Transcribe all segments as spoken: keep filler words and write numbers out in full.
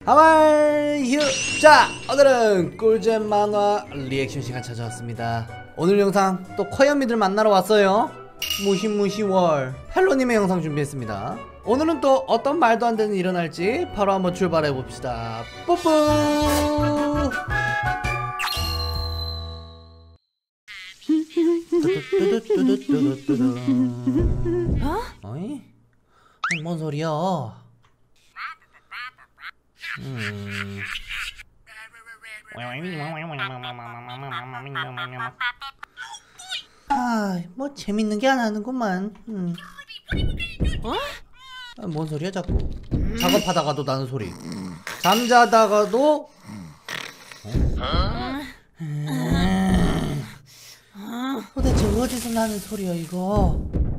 하왈 휴! 자, 오늘은 꿀잼 만화 리액션 시간 찾아왔습니다. 오늘 영상 또 커현미들 만나러 왔어요. 무시무시월 헬로님의 영상 준비했습니다. 오늘은 또 어떤 말도 안 되는 일이 일어날지 바로 한번 출발해봅시다. 뿌뿌! 어? 어이? 뭔 소리야? 음. 아, 뭐 재밌는 게 안 하는구만. 음. 어? 아, 뭔 소리야 자꾸? 작업하다가도 나는 소리. 잠자다가도. 어? 음. 도대체 어디서 나는 소리야 이거?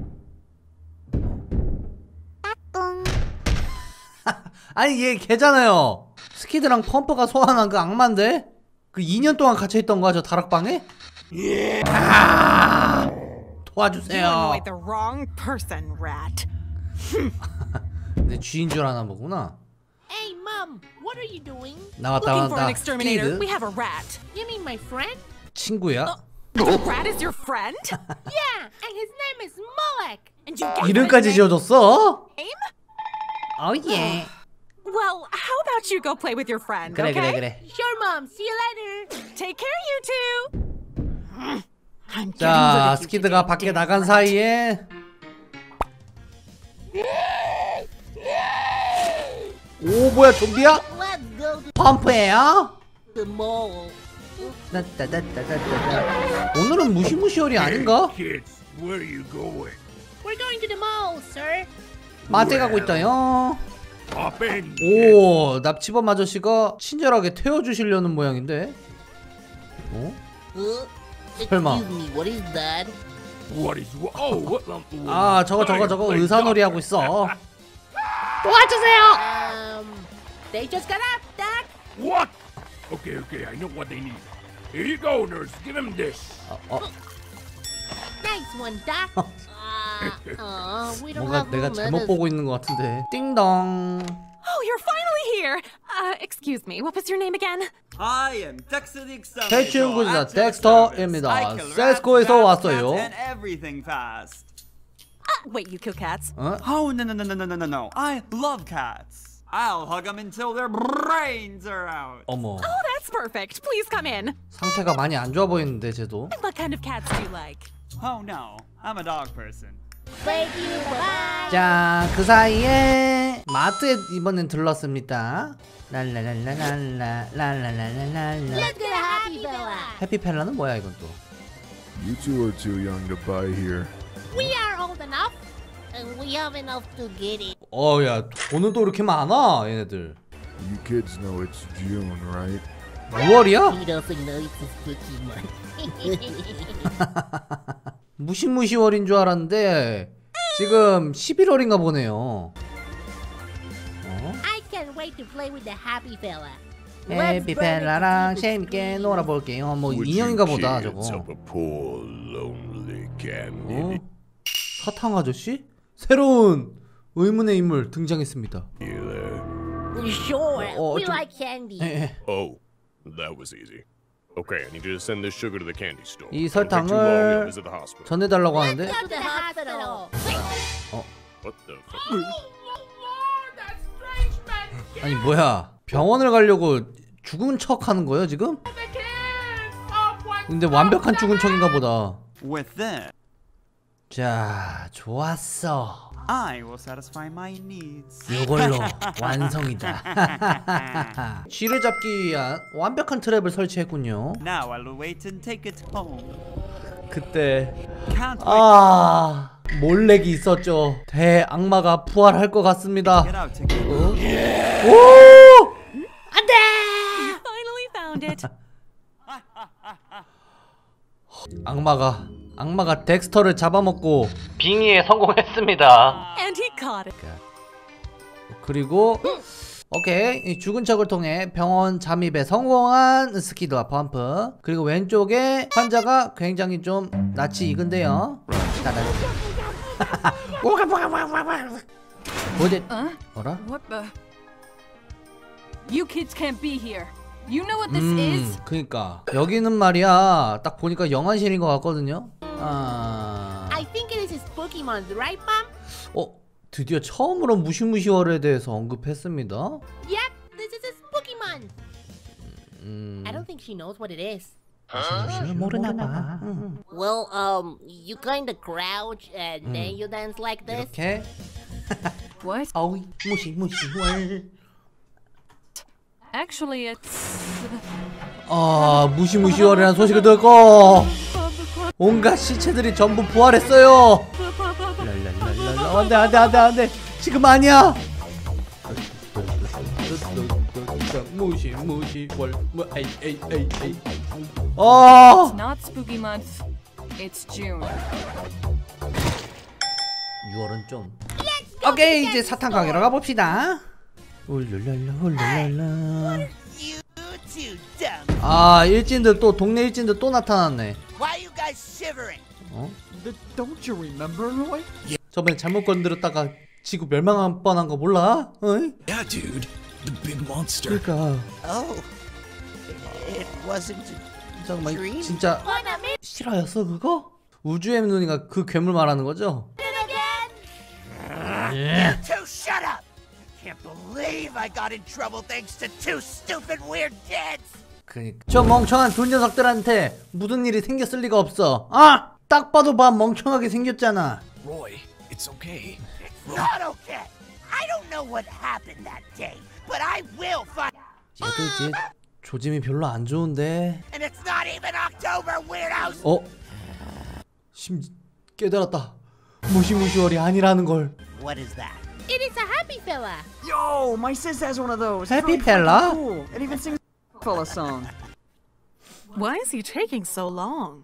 아니 얘 걔잖아요. 스키드랑 펌프가 소환한 그 악마인데? 그 이 년 동안 갇혀있던 거야 저 다락방에? 예. 아 도와주세요. 내 쥐인 줄 아나 보구나. Hey mom, what are you doing? 나왔다 나왔다. 스키드 We have a rat. You mean my friend? 친구야? The rat is your friend? Yeah, and his name is Molek. And you get 이름까지 지어줬어? name? Oh yeah. Well, how about you go play with your friend, 그래 okay? 그래 그래. Sure, mom. See you later. Take care, you two. I'm getting rid 자, of you 스키드가 today, 밖에 damn 나간 rat. 사이에 오 뭐야 좀비야? Let's go to 펌프예요? the mall. 따따따따따따. 오늘은 무시무시월이 아닌가? Kids, where are you going? We're going to the mall, sir. 마트에 가고 있다요. Hop in. 오, 납치범 아저씨가 친절하게 태워주시려는 모양인데. 어? Uh, 설마. excuse me, what is that? What is what? Oh, what? Um, 아, 저거 저거 저거 Hey, 의사놀이 하고 있어. 도와주세요. Um, they just got up, Doc. What? Okay, okay, I know what they need. Here you go, nurse. Give him this. 어, 어, Nice one, Doc. uh, uh, we don't 뭔가 have 내가 room, 잘못 let's- 보고 있는 것 같은데. 띵동. Oh, you're finally here. Uh, excuse me, what was your name again? I am Dexter the Exterminator. 대충군사 at your 덱스터입니다. service. I kill rats, 세스코에서 bats, 왔어요. cats, and everything fast. Uh, wait, you kill cats? 어? Oh no no no no no no no no! I love cats. I'll hug them until their brains are out. 어머, Oh, that's perfect. Please come in. 상태가 많이 안 좋아 보이는데 쟤도. What kind of cats do you like? Oh no, I'm a dog person. Thank you, bye. 자, 그 사이에 마트에 이번엔 들렀습니다. 랄랄랄랄랄라 랄랄랄랄라. Let's get a happy fella. 해피펠라는 뭐야 이건 또? You two are too young to buy here. We are old enough, and we have enough to get it. 어, 야, 돈은 또 이렇게 많아 얘네들. You kids know it's June, right? 유월이야? He doesn't know it's a sticky month. 무시무시월인 줄 알았는데 지금 십일월인가 보네요. 어? I can't wait to play with the happy fella. Let's 해피펠라랑 burn it to 재밌게 the 놀아볼게요. 뭐 Would 인형인가 you 보다 kids 저거. help a poor, lonely 어? candidate 사탕 아저씨? 새로운 의문의 인물 등장했습니다. there? Sure, 어, we 좀- like candy. 에, 에. Oh, that was easy. Okay, I need you to send this sugar to the candy store. 이 Don't take too long to 설탕을 visit the hospital. 전해달라고 하는데 Go to the hospital. What the fuck? 아니 뭐야 병원을 가려고 죽은 척 하는 거예요 지금? 근데 완벽한 죽은 척인가 보다. With this, 자 좋았어. I will satisfy my needs. 이걸로 완성이다. 쥐를 잡기 위한 완벽한 트랩을 설치했군요. Now I'll wait and take it home. 그때 Can't wait. 아 몰렉이 있었죠. 대악마가 부활할 것 같습니다. Get out to get 어? 오! 안돼! Finally found it. 악마가 악마가 덱스터를 잡아먹고 빙의에 성공했습니다. And he caught it. 그리고 오케이 이 죽은 척을 통해 병원 잠입에 성공한 스키드와 펌프. 그리고 왼쪽에 환자가 굉장히 좀 낯이 익은데요. 뭐지? Uh? 뭐라? What the? You kids can't be here. You know what this 음, is? 그니까 여기는 말이야 딱 보니까 영안실인 것 같거든요. 아, I think it is his Pokemon, right, Mom? 어 드디어 처음으로 무시무시월에 대해서 언급했습니다. Yep, this is his Pokemon. 음, I don't think she knows what it is. 무시무시월 모르나 봐. Well, um, you kind of crouch and then you dance like this. 이렇게. What? 어이 무시무시월. Actually, it's. 아 무시무시월이라는 소식을 듣고 온갖 시체들이 전부 부활했어요. 랄랄랄랄라. 안돼 안돼 안돼 안돼 지금 아니야. 무시무시월 뭐 에이 에이 에이 에이. 아 Not spooky month. It's June. 유월은 좀. 오케이 이제 사탕 가게로 가봅시다. 울랄랄라 울랄랄라. 아 일진들 또 동네 일진들 또 나타났네. Why are you guys shivering? 어? Don't you remember, Roy? 저번에 잘못 건드렸다가 지구 멸망한 뻔한 거 몰라? 어이? Yeah, dude. The big monster. 그러니까 Oh, it wasn't a 잠깐만 dream? 진짜 실화였어 그거? 우주의 눈이가 그 괴물 말하는 거죠? Two, shut up! Can't believe I got in trouble thanks to two stupid weird kids. 그니까 저 멍청한 두 녀석들한테 무슨 일이 생겼을 리가 없어. 아! 딱 봐도 봐 멍청하게 생겼잖아. Roy, it's okay. It's not okay. I don't know what happened that day, but I will find. 얘들 이제 조짐이 별로 안 좋은데. And it's not even October, weirdos. 어? 심 깨달았다. 무시무시월이 아니라는 걸. What is that? It is a happy fella. Yo, my sis has one of those. It's Happy really fella? fucking Cool. It even sings a fella song. Why is he taking so long?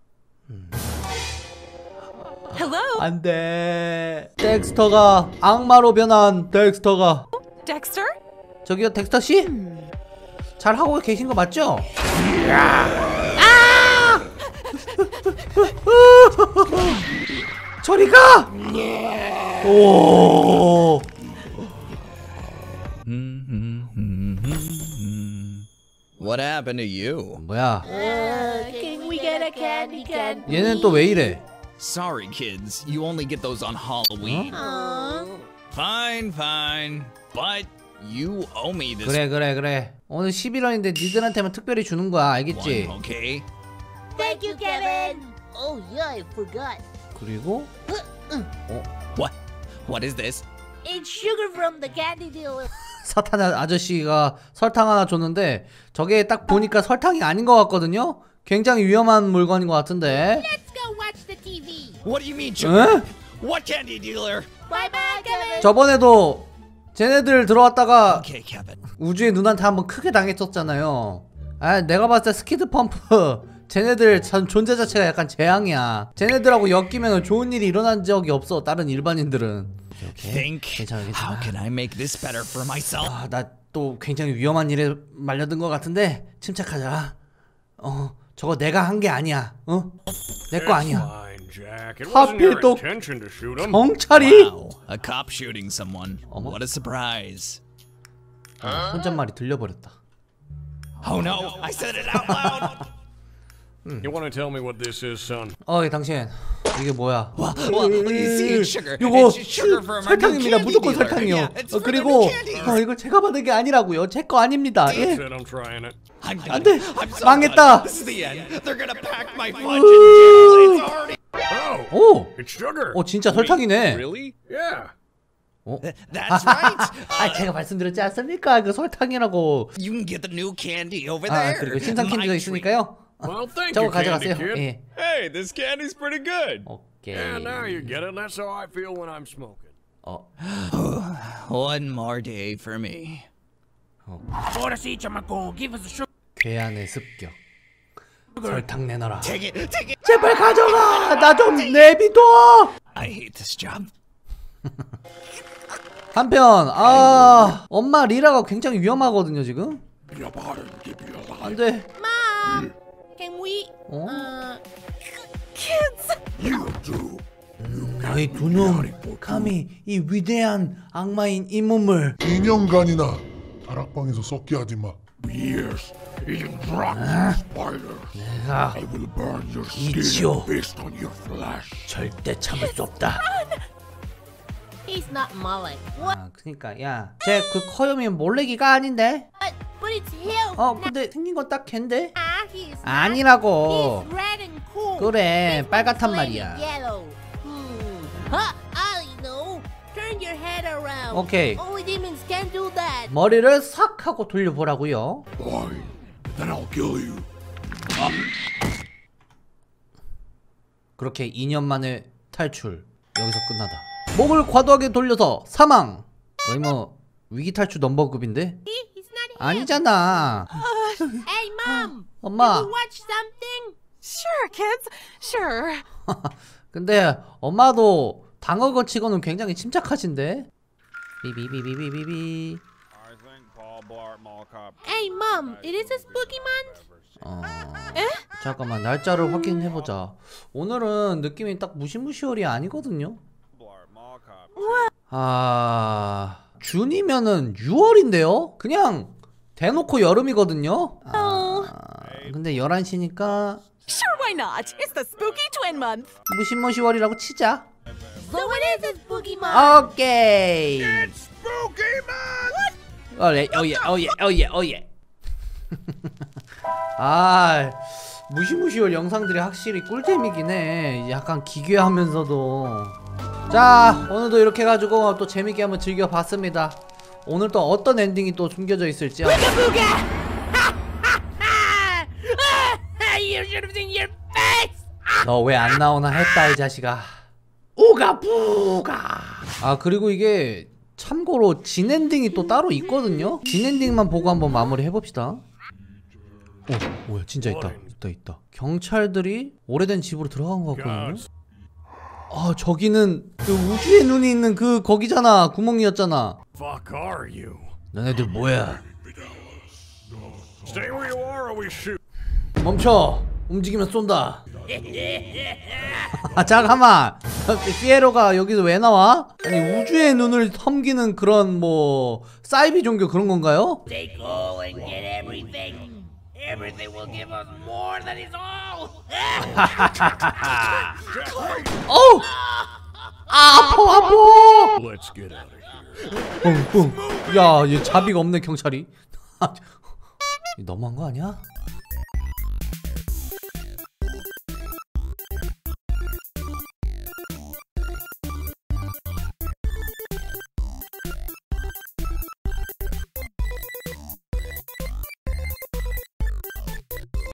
Hello, 안돼. 덱스터가 악마로 변한 덱스터가. Dexter? 저기요 덱스터 씨? 잘 하고 계신 거 맞죠? 저리 가! 오. What happened to you? 뭐야? Uh, can we get a candy candy? 얘는 또 왜 이래? Sorry, kids. You only get those on Halloween. Aww. Fine, fine. But you owe me this 그래 그래 그래. 오늘 십일월인데 니들한테만 특별히 주는 거야. 알겠지? one, okay? Thank you, Kevin. Oh yeah, I forgot. 그리고 What? What is this? It's sugar from the candy dealer. 사탄 아저씨가 설탕 하나 줬는데 저게 딱 보니까 설탕이 아닌 것 같거든요? 굉장히 위험한 물건인 것 같은데. Let's go watch the T V. What do you mean, sugar? 에? What candy dealer? Bye bye, Kevin. 저번에도 쟤네들 들어왔다가 Okay, Kevin. 우주의 눈한테 한번 크게 당했었잖아요. 아 내가 봤을 때 스키드 펌프 쟤네들 전 존재 자체가 약간 재앙이야. 쟤네들하고 엮이면 좋은 일이 일어난 적이 없어 다른 일반인들은. 오케이. Think. 괜찮아 How 괜찮아. can I make this better for myself? 아, 나 또 굉장히 위험한 일에 말려든 것 같은데 침착하자. 어 저거 내가 한 게 아니야. 어? 내 거 아니야. Fine, Jack. It wasn't 하필 your 또 intention to shoot him. 경찰이 Wow, a cop shooting someone. What a surprise. 혼잣말이 들려버렸다. Oh no, I said it out loud. You want to tell me what this is, son? 어이 당신 이게 뭐야? Well, well, you see, it's sugar. 요거 It's sugar from our new 설탕입니다. candy 무조건 dealer. 설탕이요. Yeah, it's 어, for the 그리고 new candies. 어, 이거 제가 받은 게 아니라고요. 제 거 아닙니다. I 예. said I'm trying it. I'm done. 안 돼. I'm so 망했다. done. This is the end. They're gonna pack my fudge in jail. It's already. Oh, 오, it's sugar. 어 진짜 설탕이네. Really? Yeah. 어? That's right. 아 제가 말씀드렸지 않습니까? 그 설탕이라고. You can get the new candy over 아 there. 그리고 신상 My 캔디도 treat. 있으니까요. Well, thank 저거 you, candy 가져가세요. kid. 예. Hey, this candy's pretty good. 오케이. Yeah, now you get it. That's how I feel when I'm smoking. 어. One more day for me. 괴한의 습격. 설탕 내놔라. Take it, take it. 제발 가져가. 나 좀 내비둬. I hate this job. 한편 아 엄마 리라가 굉장히 위험하거든요 지금. 안돼. Mom, can we? 어? Uh, 너희 두놈 감히 이 위대한 악마인 이 몸을 이 년간이나 다락방에서 썩게 하지 마. Years eating rotten spiders. 내가 I will burn your skin 이치오. and feast on your flesh. 절대 참을 수 없다. He's not Mullet. What? 아, 그니까 야, 쟤 그 커요미 몰래기가 아닌데? But it's him. 어, 근데 생긴 건 딱 걘데? Ah, he's not. 아니라고. He's red and cool. 그래, This 빨갛단 one's 말이야. yellow. Hmm. Huh? I know. Turn your head around. 오케이. Only demons can do that. 머리를 싹 하고 돌려보라고요. Fine. Then I'll kill you. 그렇게 이 년 만에 탈출. 여기서 끝나다. 목을 과도하게 돌려서 사망. 거의 뭐 위기 탈출 넘버급인데? See? He's not him. 아니잖아. Hey, Mom. 엄마. Did you watch something? Sure, kids. Sure. 근데 엄마도 당어거 치고는 굉장히 침착하신데? 비비비비비비비. Hey, Mom. It is a spooky month. 어... 잠깐만 날짜를 확인해보자. 오늘은 느낌이 딱 무시무시월이 아니거든요. 아... 준이면은 유월인데요? 그냥 대놓고 여름이거든요? 아... 근데 열한 시니까 Sure, why not? It's the spooky twin month. 무시무시월이라고 치자. So it is a spooky month. 오케이. Spooky man! 어예 어예 어예 어예 어예. 아 무시무시월 영상들이 확실히 꿀잼이긴 해. 약간 기괴하면서도. 자 오늘도 이렇게 해가지고 또 재밌게 한번 즐겨봤습니다. 오늘 또 어떤 엔딩이 또 숨겨져 있을지. You should have seen your face. 너 왜 안 나오나 했다 이 자식아. 우가부가. 아 그리고 이게 참고로 진 엔딩이 또 따로 있거든요. 진 엔딩만 보고 한번 마무리 해봅시다. 오 뭐야 진짜 있다 있다 있다. 경찰들이 오래된 집으로 들어간 것 같거든요. 아 저기는 그 우주의 눈이 있는 그 거기잖아. 구멍이었잖아. Fuck are you? 너네들 뭐야? Stay where you are or we shoot. 멈춰. 움직이면 쏜다. 아 잠깐만. 피에로가 여기서 왜 나와? 아니 우주의 눈을 섬기는 그런 뭐 사이비 종교 그런 건가요? They go and get everything. Everything will give us more than is all. 어우! 아 아파 아파! Let's get out of here. 뿡뿡. 야, 얘 자비가 없네 경찰이. 너무한 거 아니야?